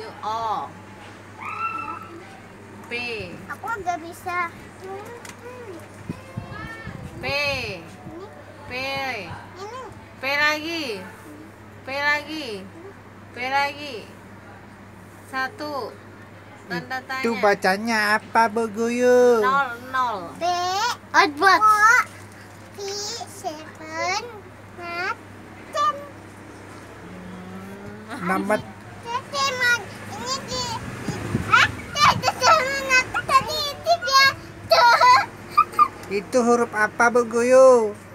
O. P. Aku nggak bisa. P. P. Ini. P lagi. P lagi. P lagi. 1. Tanda tanya. Itu bacanya apa, Bu Guru? 0. B. Advance. O. P. 7. Not 10. Nama Teman, ini di tadi itu dia. itu huruf apa, Bu Guru?